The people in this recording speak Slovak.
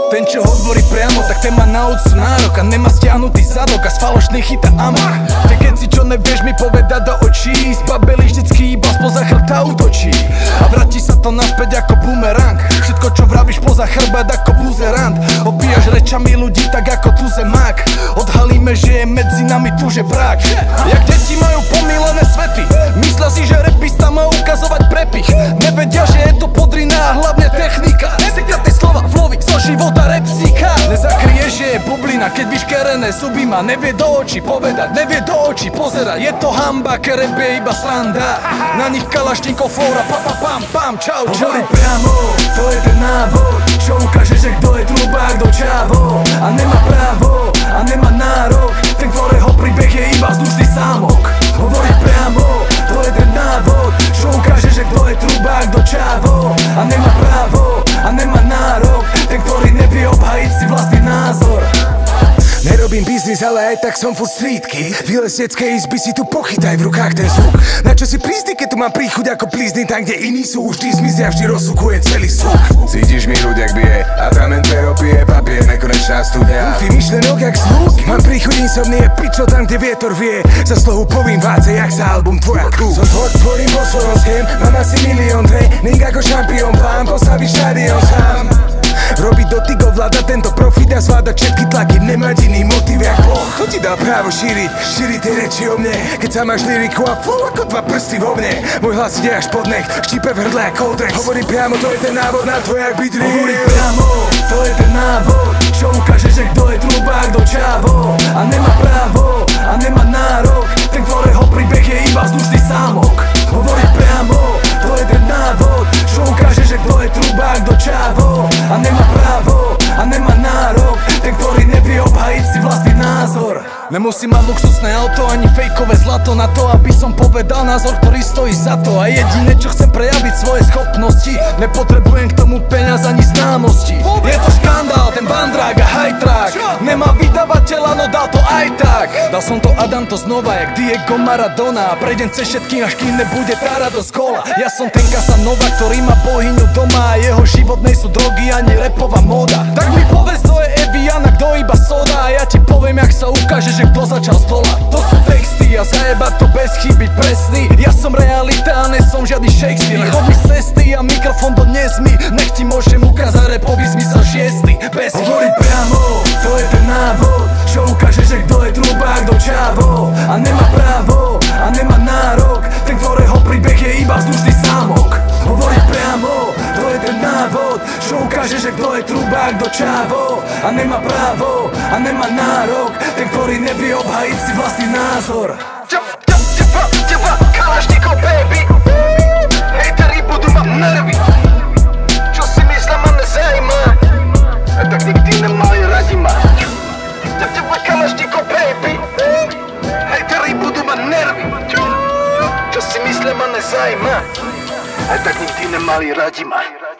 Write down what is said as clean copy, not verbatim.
Ten, čo hovorí priamo, tak ten má na úctu nárok a nemá stiahnutý zadok a z falošných chyta amok. Ty keď si čo nevieš mi povedať do očí, zbabeli vždycky iba spoza chrbta útočí a vráti sa to naspäť ako bumerang. Všetko čo vravíš poza chrbát ako buzerant. Opíjaš rečami ľudí tak ako tu zemák. Odhalíme, že je medzi nami tu žebrák. Jak deti majú pomílené svety, myslia si, že repista má ukazovať prepich. Nevedia, že je to podrina a hlavne technika. Sekreté slova, vlovy zo života repsníka. Nezakryje, že je bublina, keď vyškerené zuby má. Nevie do očí povedať, nevie do očí pozerať. Je to hamba, kereb je iba sranda. Na nich kalašníkov flóra, pam, pam, čau, čau. Hovorí priamo, to je ten návod, čo ukáže, že kto je trubák, kto čavo. A nemá právo, a nemá nárok, ten, ktorého príbeh je iba vzdušný sámok. Hovorí priamo, to je ten návod, čo ukáže, že kto je trubák, kto čavo. A nemá právo, a nemá nárok, ten, ktorý nevie obhajiť si vlastný názor. Nerobím biznis, ale aj tak som furt streetky. Vylez detskej izby si tu pochytaj v rukách ten zvuk. Na čo si prísny, keď tu mám príchuť ako plízny. Tam, kde iní sú, vždy zmizia, vždy rozsúkujem celý zvuk. Cítiš mi ľudia, jak bije a pramen pero pije papier, nekonečná studňa. Ty myšlenok jak zvuk. Mám príchuť insomnie, pičo tam, kde vietor vie. Za slohu povím váce, jak za album tvoja crew. Som tvorím po svojom schém, mám asi milión tréning ako šampión. Plán postaviť štadión sám. Robiť dotyk, ovláda tento profit a zvládať všetky tlaky, nemať iný motiv jak Boh. Kto ti dal právo šíriť tie reči o mne? Keď sa máš lyriku a flow ako dva prsty vo mne. Môj hlas ide až pod nech, štípe v hrdle ako Coldrex. Hovorí priamo, to je ten návod na to, jak byť real. Hovorí priamo, to je ten návod, čo ukáže, že kto je trubák, kto čavo. A nemá právo, a nemá nárok, ten, ktorého príbeh je iba vzdušný sámok. Hovorí priamo, to je ten návod, čo ukáže, že kto je trubák, kto čavo. A nemá právo, a nemá nárok, ten, ktorý nevie obhajiť si vlastný názor. Nemusím mať luxusné auto ani fejkové zlato na to, aby som povedal názor, ktorý stojí za to. A jediné, čo chcem prejaviť svoje schopnosti, nepotrebujem k tomu peňaz ani známosti. Je to škandál, ten bandrák a high track, nemá vydavateľa, no dal to aj tak. Dal som to a dám to znova, jak Diego Maradona. A prejdem cez všetkým, až kým nebude tá radosť kola. Ja som ten Casanova, ktorý má bohyňu doma a jeho život nie sú drogy ani repová móda. Tak mi povedz, to je Eviana, kto iba soda. A ja ti poviem, jak sa ukáže, že kto začal z dola. To sú texty a zajebať to bez chyby presný. Ja som realita a nie som žiadny Shakespeare. Chod mi z cesty a mikrofón do nezmy. Nech ti môžem ukázať repový zmysel šiestý. Bez Hovorí priamo, to je ten návod, čo ukáže, že kto je trubák, kto čavo. A nemá právo, a nemá nárok, ten, ktorého príbeh je iba vzdušný sámok. Hovorí priamo, to je ten návod, čo ukáže, že kto je trubák, kto čavo. A nemá právo, a nemá nárok, ten, ktorý nevie obhajiť si vlastný názor. Kalašníkov, baby, hejteri budú mať nervy. Čo si myslia, ma nezajíma, a tak nikdy nemali radi ma. Kalašníkov, baby, hejteri budú mať nervy. Čo si myslia, ma nezajíma, a tak nikdy nemali radi ma.